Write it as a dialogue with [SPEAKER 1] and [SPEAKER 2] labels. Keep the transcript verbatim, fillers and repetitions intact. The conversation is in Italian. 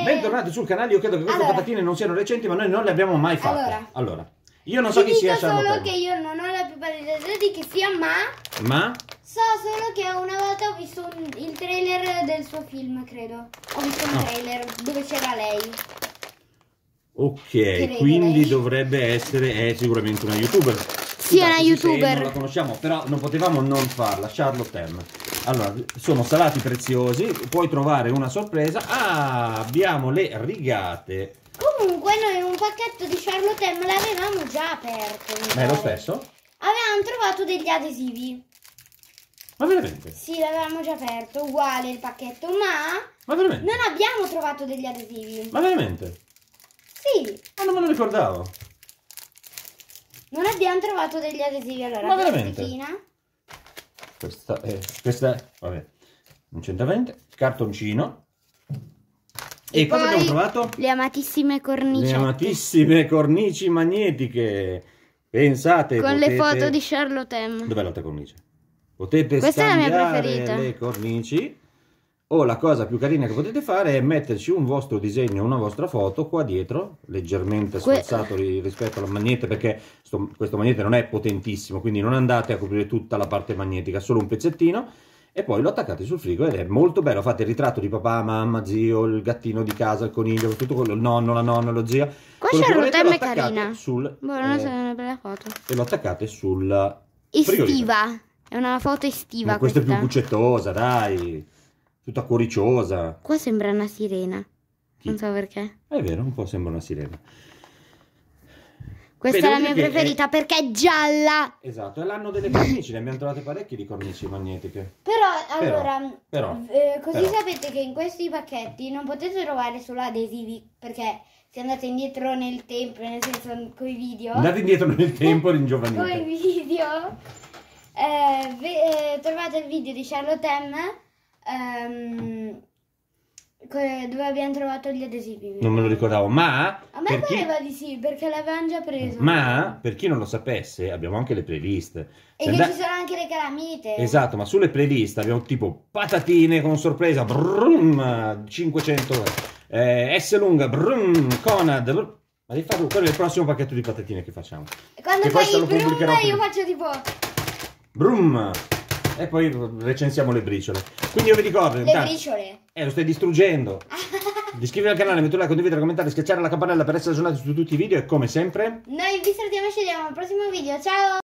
[SPEAKER 1] Bentornati sul canale, io credo che queste
[SPEAKER 2] allora,
[SPEAKER 1] patatine non siano recenti, ma noi non le abbiamo mai fatte.
[SPEAKER 2] Allora,
[SPEAKER 1] allora io non so chi sia
[SPEAKER 2] Charlotte. Dico solo
[SPEAKER 1] Charlotte.
[SPEAKER 2] che io non ho la più pallida idea di chi sia, ma...
[SPEAKER 1] Ma?
[SPEAKER 2] So solo che una volta ho visto un, il trailer del suo film, credo. Ho visto un
[SPEAKER 1] no.
[SPEAKER 2] trailer dove c'era lei.
[SPEAKER 1] Ok, quindi lei. dovrebbe essere, è sicuramente una youtuber.
[SPEAKER 2] Sì, è una youtuber.
[SPEAKER 1] Non la conosciamo, però non potevamo non farla, Charlotte M. Allora, sono salati preziosi, puoi trovare una sorpresa. Ah, abbiamo le rigate.
[SPEAKER 2] Comunque noi un pacchetto di Charlotte M l'avevamo già aperto.
[SPEAKER 1] Ma è lo stesso?
[SPEAKER 2] Avevamo trovato degli adesivi.
[SPEAKER 1] Ma veramente?
[SPEAKER 2] Sì, l'avevamo già aperto, uguale il pacchetto, ma...
[SPEAKER 1] Ma veramente?
[SPEAKER 2] Non abbiamo trovato degli adesivi.
[SPEAKER 1] Ma veramente?
[SPEAKER 2] Sì.
[SPEAKER 1] Ma non me lo ricordavo.
[SPEAKER 2] Non abbiamo trovato degli adesivi, allora.
[SPEAKER 1] Ma veramente? Questa è, questa è, vabbè, non c'entra niente, cartoncino. E, e cosa abbiamo trovato?
[SPEAKER 2] Le amatissime cornici.
[SPEAKER 1] Le amatissime cornici magnetiche. Pensate,
[SPEAKER 2] con
[SPEAKER 1] potete...
[SPEAKER 2] le foto di Charlotte M.
[SPEAKER 1] Dov'è l'altra cornice? Potete
[SPEAKER 2] Questa è la mia
[SPEAKER 1] scambiare
[SPEAKER 2] preferita.
[SPEAKER 1] Le cornici. O la cosa più carina che potete fare è metterci un vostro disegno, una vostra foto qua dietro, leggermente sforzato que rispetto al magnete, perché sto, questo magnete non è potentissimo, quindi non andate a coprire tutta la parte magnetica, solo un pezzettino, e poi lo attaccate sul frigo ed è molto bello. Fate il ritratto di papà, mamma, zio, il gattino di casa, il coniglio, tutto quello, il nonno, la nonna, lo zio.
[SPEAKER 2] Qua c'è Charlotte M carina.
[SPEAKER 1] Sul,
[SPEAKER 2] Buona,
[SPEAKER 1] eh,
[SPEAKER 2] una bella foto.
[SPEAKER 1] E lo attaccate sul
[SPEAKER 2] estiva. È una foto estiva.
[SPEAKER 1] Ma questa,
[SPEAKER 2] questa
[SPEAKER 1] è più buccettosa, dai. Tutta cuoriciosa.
[SPEAKER 2] Qua sembra una sirena.
[SPEAKER 1] Chi?
[SPEAKER 2] Non so perché.
[SPEAKER 1] È vero, un po' sembra una sirena.
[SPEAKER 2] Questa Beh, è la mia preferita è... perché è gialla.
[SPEAKER 1] Esatto, è l'anno delle cornici, ne abbiamo trovate parecchie di cornici magnetiche.
[SPEAKER 2] Però, allora,
[SPEAKER 1] però,
[SPEAKER 2] eh, così
[SPEAKER 1] però.
[SPEAKER 2] sapete che in questi pacchetti non potete trovare solo adesivi, perché se andate indietro nel tempo, nel senso con i video.
[SPEAKER 1] Andate indietro nel tempo, ringiovanite.
[SPEAKER 2] Con i video, eh, eh, trovate il video di Charlotte M. Um, dove abbiamo trovato gli adesivi.
[SPEAKER 1] Non me lo ricordavo, ma
[SPEAKER 2] a me pareva chi... di sì, perché l'avevamo già preso.
[SPEAKER 1] Ma per chi non lo sapesse, abbiamo anche le playlist.
[SPEAKER 2] E che and... ci sono anche le calamite.
[SPEAKER 1] Esatto, ma sulle playlist abbiamo tipo patatine con sorpresa, brum, cinquecento, eh, S lunga, brum, Conad. Brum. Ma devi farlo, quello è il prossimo pacchetto di patatine che facciamo.
[SPEAKER 2] E quando
[SPEAKER 1] che
[SPEAKER 2] fai il brum, io faccio tipo
[SPEAKER 1] brum. E poi recensiamo le briciole. Quindi io vi ricordo...
[SPEAKER 2] Le
[SPEAKER 1] intanto,
[SPEAKER 2] briciole?
[SPEAKER 1] Eh, lo stai distruggendo. Di iscrivervi al canale, mettere like, condividere, commentare, schiacciare la campanella per essere aggiornati su tutti i video e come sempre...
[SPEAKER 2] Noi vi salutiamo e ci vediamo al prossimo video. Ciao!